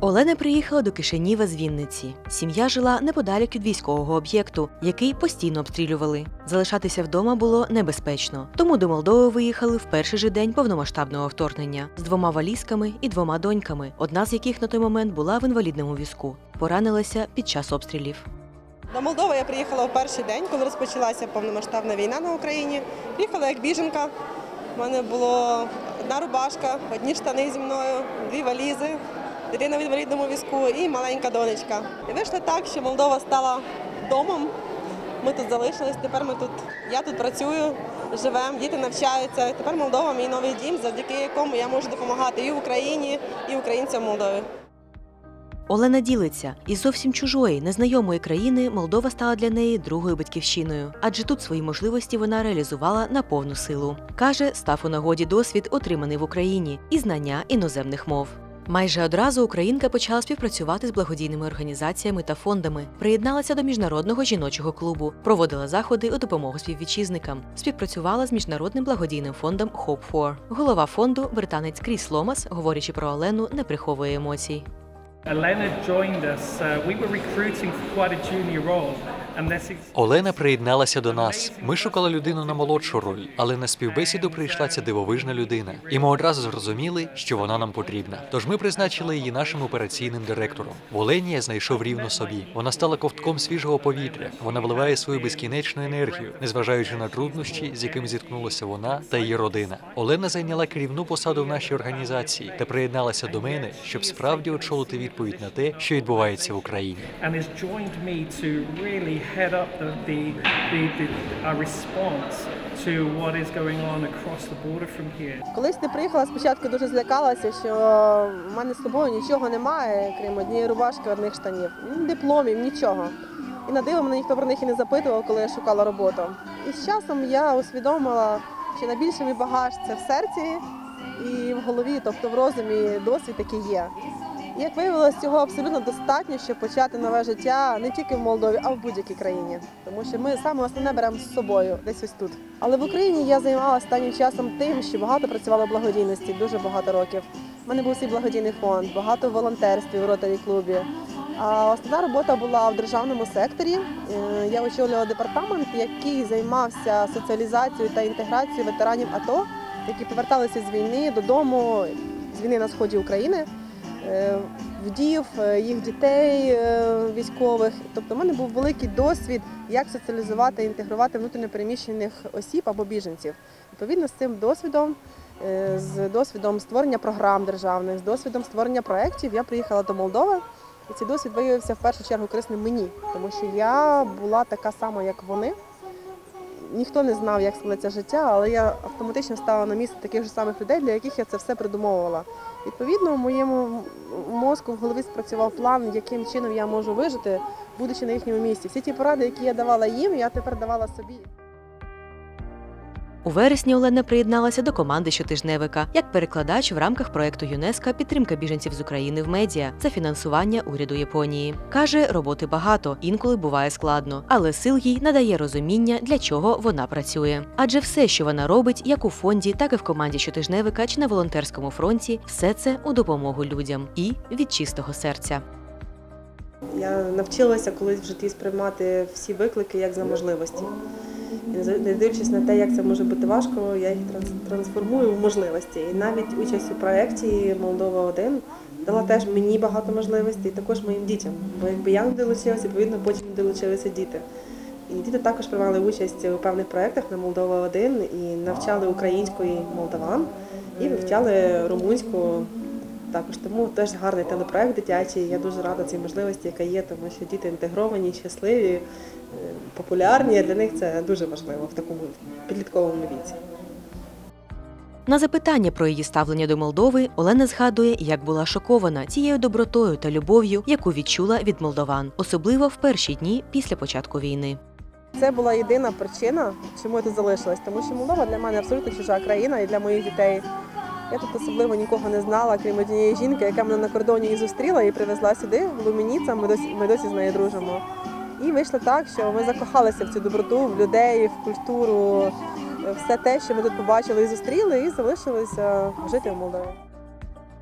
Олена приїхала до Кишинєва з Вінниці. Сім'я жила неподалік від військового об'єкту, який постійно обстрілювали. Залишатися вдома було небезпечно. Тому до Молдови виїхали в перший же день повномасштабного вторгнення з 2 валізками і 2 доньками, одна з яких на той момент була в інвалідному візку. Поранилася під час обстрілів. До Молдови я приїхала в перший день, коли розпочалася повномасштабна війна на Україні. Приїхала як біженка. У мене була 1 рубашка, 1 штани зі мною, 2 валізи, дитина в інвалідному візку і маленька донечка. І вийшло так, що Молдова стала домом. Ми тут залишились, я тут працюю, живемо, діти навчаються. Тепер Молдова – мій новий дім, завдяки якому я можу допомагати і Україні, і українцям Молдови. Олена ділиться. Із зовсім чужої, незнайомої країни Молдова стала для неї другою батьківщиною. Адже тут свої можливості вона реалізувала на повну силу. Каже, став у нагоді досвід, отриманий в Україні, і знання іноземних мов. Майже одразу українка почала співпрацювати з благодійними організаціями та фондами, приєдналася до Міжнародного жіночого клубу, проводила заходи у допомогу співвітчизникам, співпрацювала з Міжнародним благодійним фондом Hope For. Голова фонду, британець Кріс Ломас, говорячи про Олену, не приховує емоцій. Олена приєдналася до нас. Ми шукали людину на молодшу роль, але на співбесіду прийшла ця дивовижна людина. І ми одразу зрозуміли, що вона нам потрібна. Тож ми призначили її нашим операційним директором. В Олені я знайшов рівно собі. Вона стала ковтком свіжого повітря. Вона вливає свою безкінечну енергію, незважаючи на труднощі, з якими зіткнулася вона та її родина. Олена зайняла керівну посаду в нашій організації та приєдналася до мене, щоб справді очолити відповідь на те, що відбувається в Україні. Head up our response to what is going on across the border from here. Колись ти приїхала, спочатку дуже злякалася, що в мене з собою нічого немає, крім 1 рубашки, 1 штанів, дипломів, нічого. І на диво мене ніхто про них і не запитував, коли я шукала роботу. І з часом я усвідомила, що найбільший мій багаж – це в серці і в голові, тобто в розумі досвід, який є. І, як виявилось, цього абсолютно достатньо, щоб почати нове життя не тільки в Молдові, а в будь-якій країні. Тому що ми саме основне беремо з собою, десь ось тут. Але в Україні я займалася останнім часом тим, що багато працювала в благодійності, дуже багато років. У мене був свій благодійний фонд, багато в волонтерстві в Ротарі-клубі. А основна робота була в державному секторі. Я очолювала департамент, який займався соціалізацією та інтеграцією ветеранів АТО, які поверталися з війни додому, з війни на сході України. Вдів, їх дітей військових. Тобто в мене був великий досвід, як соціалізувати, інтегрувати внутрішньопереміщених осіб або біженців. Відповідно, з цим досвідом, з досвідом створення програм державних, з досвідом створення проєктів я приїхала до Молдови. І цей досвід виявився в першу чергу корисним мені, тому що я була така сама, як вони. Ніхто не знав, як складеться життя, але я автоматично стала на місце таких же самих людей, для яких я це все придумовувала. Відповідно, в моєму мозку в голові спрацював план, яким чином я можу вижити, будучи на їхньому місці. Всі ті поради, які я давала їм, я тепер давала собі. У вересні Олена приєдналася до команди щотижневика як перекладач в рамках проєкту ЮНЕСКО «Підтримка біженців з України в медіа» за фінансування уряду Японії. Каже, роботи багато, інколи буває складно, але сил їй надає розуміння, для чого вона працює. Адже все, що вона робить, як у фонді, так і в команді щотижневика чи на волонтерському фронті, все це у допомогу людям і від чистого серця. Я навчилася колись в житті сприймати всі виклики як за можливості. Не дивлячись на те, як це може бути важко, я їх трансформую в можливості. І навіть участь у проєкті «Молдова-1» дала теж мені багато можливостей, і також моїм дітям. Бо якби я не долучилася, відповідно, потім долучилися діти. І діти також приймали участь у певних проєктах на «Молдова-1» і навчали української молдаван, і вивчали румунську. Також тому теж гарний телепроект дитячий. Я дуже рада цій можливості, яка є, тому що діти інтегровані, щасливі, популярні. Для них це дуже важливо в такому підлітковому віці. На запитання про її ставлення до Молдови Олена згадує, як була шокована цією добротою та любов'ю, яку відчула від молдован, особливо в перші дні після початку війни. Це була єдина причина, чому я тут залишилась, тому що Молдова для мене абсолютно чужа країна і для моїх дітей. Я тут особливо нікого не знала, крім однієї жінки, яка мене на кордоні і зустріла і привезла сюди, в Лумініца, ми досі з нею дружимо. І вийшло так, що ми закохалися в цю доброту, в людей, в культуру, все те, що ми тут побачили і зустріли, і залишилися жити в Молдові.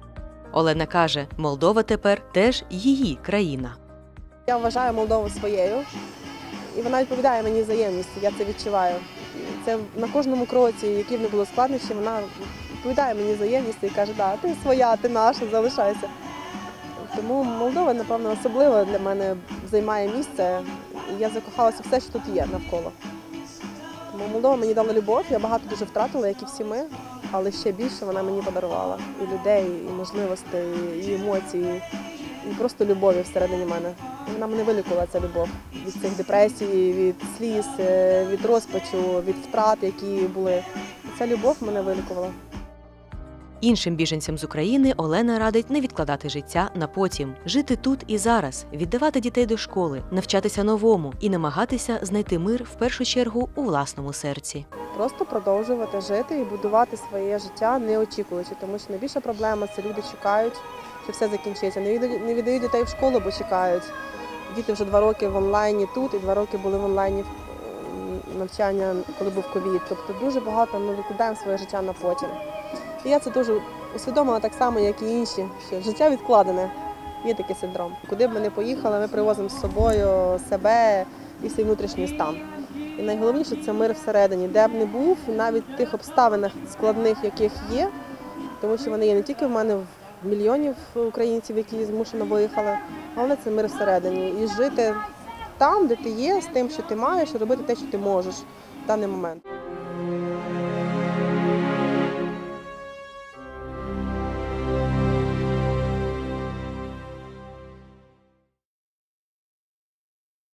Олена каже, Молдова тепер теж її країна. Я вважаю Молдову своєю, і вона відповідає мені взаємністю, я це відчуваю. Це на кожному кроці, які б не було складнощі, вона відповідає мені взаємністю і каже, да, ти своя, ти наша, залишайся. Тому Молдова, напевно, особливо для мене займає місце, і я закохалася в все, що тут є навколо. Тому Молдова мені дала любов, я багато дуже втратила, як і всі ми, але ще більше вона мені подарувала. І людей, і можливостей, і емоцій, і просто любові всередині мене. І вона мене вилікувала, ця любов, від цих депресій, від сліз, від розпачу, від втрат, які були. Ця любов мене вилікувала. Іншим біженцям з України Олена радить не відкладати життя на потім, жити тут і зараз, віддавати дітей до школи, навчатися новому і намагатися знайти мир в першу чергу у власному серці. Просто продовжувати жити і будувати своє життя, не очікуючи, тому що найбільша проблема – це люди чекають, що все закінчиться. Не віддають дітей в школу, бо чекають. Діти вже 2 роки в онлайні тут, і 2 роки були в онлайні навчання, коли був ковід. Тобто дуже багато ми викладаємо своє життя на потім. І я це дуже усвідомила так само, як і інші, що життя відкладене. Є такий синдром. Куди б ми не поїхали, ми привозимо з собою себе і свій внутрішній стан. І найголовніше – це мир всередині, де б не був, навіть в тих обставинах складних, яких є, тому що вони є не тільки в мене, в мільйонів українців, які змушено виїхали, головне – це мир всередині. І жити там, де ти є, з тим, що ти маєш, і робити те, що ти можеш в даний момент.